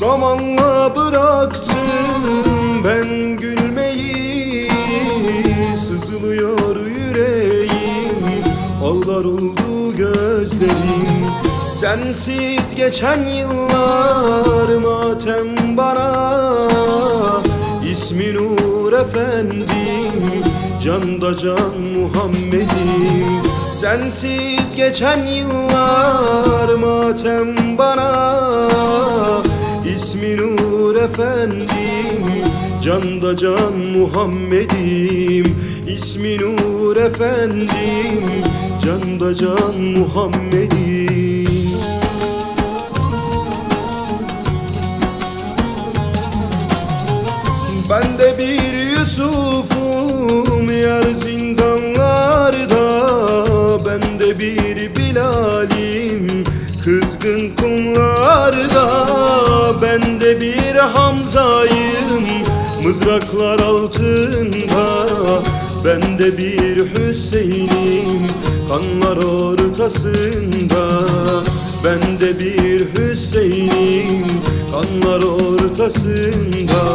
Zamanla bıraktım ben gülmeyi, sızlıyor yüreğim, ağlar oldu gözlerim. Sensiz geçen yıllar matem bana, İsmi Nur efendim, canda can Muhammed'im. Sensiz geçen yıllar matem bana, İsmi Nur efendim, canda can Muhammed'im. İsmi Nur efendim, canda can Muhammed'im. Ben de bir Yusuf'um yar zindanlarda, ben de bir Bilal'im kızgın kumlarda, ben de bir Hamza'yım mızraklar altında, ben de bir Hüseyin'im kanlar ortasında, ben de bir Hüseyin'im kanlar ortasında.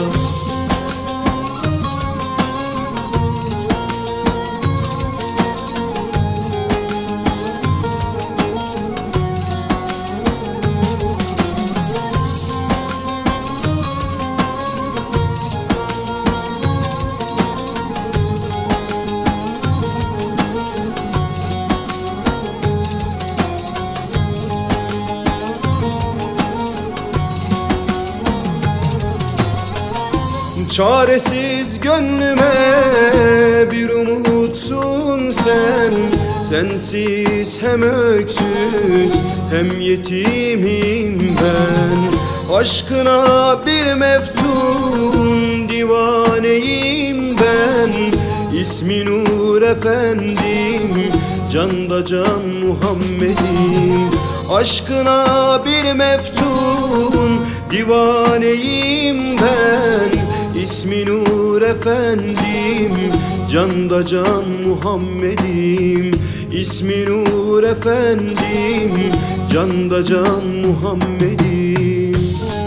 Çaresiz gönlüme bir umutsun sen, sensiz hem öksüz hem yetimim ben. Aşkına bir meftun divaneyim ben, İsmi Nur efendim, canda can Muhammed'im. Aşkına bir meftun divaneyim ben, İsmi Nur efendim, canda can Muhammed'im. İsmi Nur efendim, canda can Muhammed'im.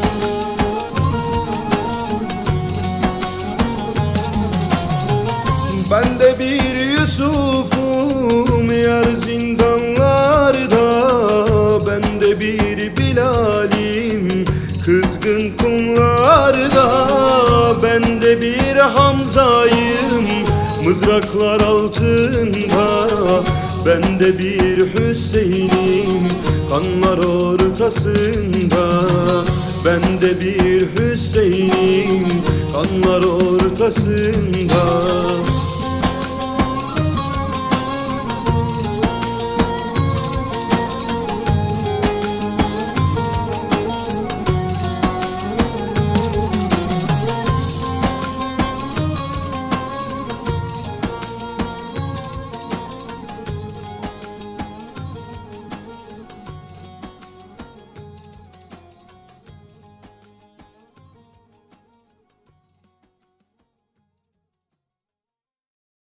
Ben de bir Yusuf'um yar zindanlarda, ben de bir Bilal'im kızgın kumlarda, ben de bir Hamza'yım mızraklar altında, ben de bir Hüseyin'im kanlar ortasında, ben de bir Hüseyin'im kanlar ortasında.